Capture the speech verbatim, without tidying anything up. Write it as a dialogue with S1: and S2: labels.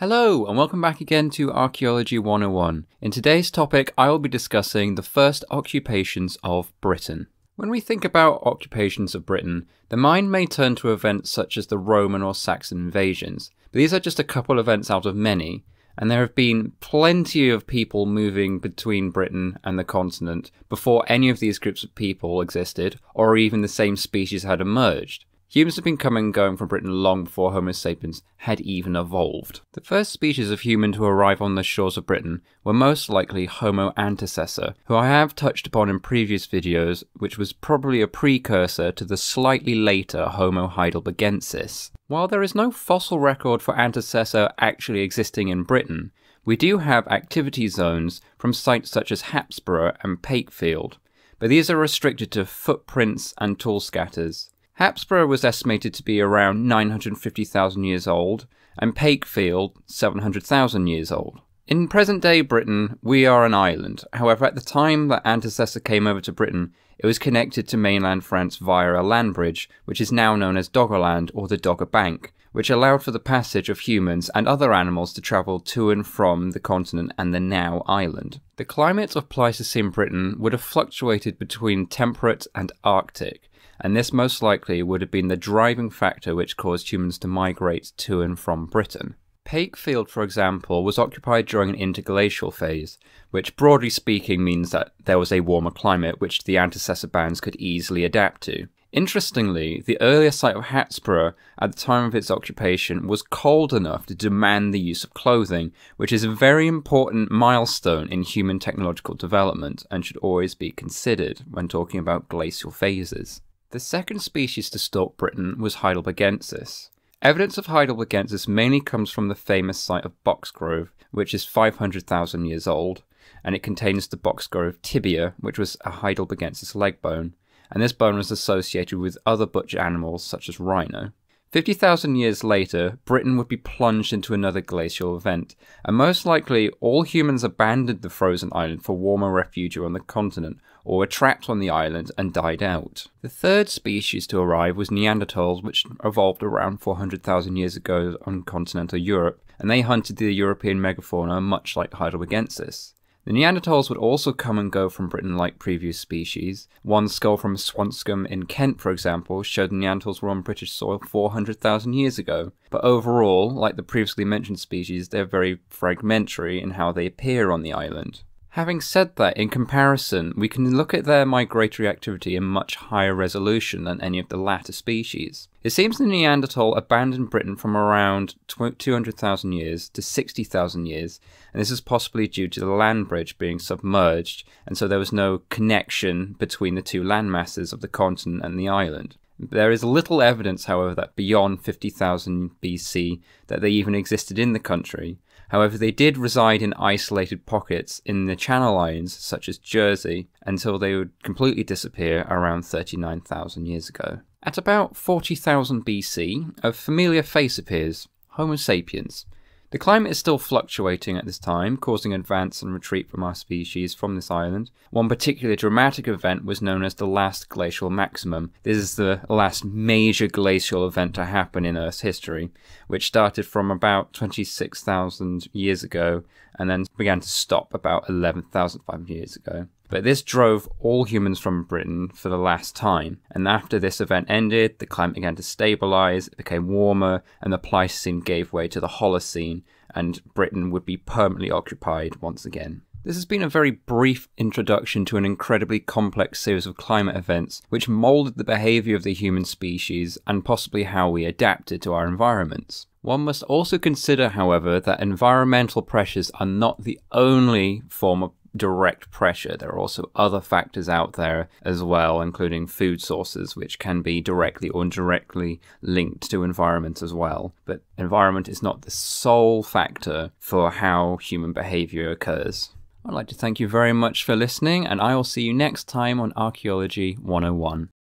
S1: Hello, and welcome back again to Archaeology one oh one. In today's topic, I will be discussing the first occupations of Britain. When we think about occupations of Britain, the mind may turn to events such as the Roman or Saxon invasions, but these are just a couple of events out of many, and there have been plenty of people moving between Britain and the continent before any of these groups of people existed, or even the same species had emerged. Humans have been coming and going from Britain long before Homo sapiens had even evolved. The first species of human to arrive on the shores of Britain were most likely Homo antecessor, who I have touched upon in previous videos, which was probably a precursor to the slightly later Homo heidelbergensis. While there is no fossil record for antecessor actually existing in Britain, we do have activity zones from sites such as Hapsburgh and Pakefield, but these are restricted to footprints and tool scatters. Hapsburgh was estimated to be around nine hundred fifty thousand years old, and Pakefield seven hundred thousand years old. In present-day Britain, we are an island. However, at the time that antecessor came over to Britain, it was connected to mainland France via a land bridge, which is now known as Doggerland or the Dogger Bank, which allowed for the passage of humans and other animals to travel to and from the continent and the now island. The climate of Pleistocene Britain would have fluctuated between temperate and Arctic, and this most likely would have been the driving factor which caused humans to migrate to and from Britain. Pakefield, for example, was occupied during an interglacial phase, which broadly speaking means that there was a warmer climate which the antecessor bands could easily adapt to. Interestingly, the earlier site of Hapsburgh at the time of its occupation was cold enough to demand the use of clothing, which is a very important milestone in human technological development and should always be considered when talking about glacial phases. The second species to stalk Britain was heidelbergensis. Evidence of heidelbergensis mainly comes from the famous site of Boxgrove, which is five hundred thousand years old, and it contains the Boxgrove tibia, which was a heidelbergensis leg bone, and this bone was associated with other butcher animals such as rhino. fifty thousand years later, Britain would be plunged into another glacial event, and most likely all humans abandoned the frozen island for warmer refuge on the continent, or were trapped on the island and died out. The third species to arrive was Neanderthals, which evolved around four hundred thousand years ago on continental Europe, and they hunted the European megafauna much like heidelbergensis. The Neanderthals would also come and go from Britain like previous species. One skull from Swanscombe in Kent, for example, showed Neanderthals were on British soil four hundred thousand years ago. But overall, like the previously mentioned species, they're very fragmentary in how they appear on the island. Having said that, in comparison, we can look at their migratory activity in much higher resolution than any of the latter species. It seems the Neanderthal abandoned Britain from around two hundred thousand years to sixty thousand years, and this is possibly due to the land bridge being submerged, and so there was no connection between the two land masses of the continent and the island. There is little evidence, however, that beyond fifty thousand B C that they even existed in the country. However, they did reside in isolated pockets in the Channel Islands, such as Jersey, until they would completely disappear around thirty-nine thousand years ago. At about forty thousand B C, a familiar face appears, Homo sapiens. The climate is still fluctuating at this time, causing advance and retreat from our species from this island. One particularly dramatic event was known as the last glacial maximum. This is the last major glacial event to happen in Earth's history, which started from about twenty-six thousand years ago and then began to stop about eleven thousand five hundred years ago. But this drove all humans from Britain for the last time, and after this event ended, the climate began to stabilise, it became warmer, and the Pleistocene gave way to the Holocene, and Britain would be permanently occupied once again. This has been a very brief introduction to an incredibly complex series of climate events which moulded the behaviour of the human species and possibly how we adapted to our environments. One must also consider, however, that environmental pressures are not the only form of direct pressure. There are also other factors out there as well, including food sources, which can be directly or indirectly linked to environment as well. But environment is not the sole factor for how human behaviour occurs. I'd like to thank you very much for listening, and I will see you next time on Archaeology one oh one.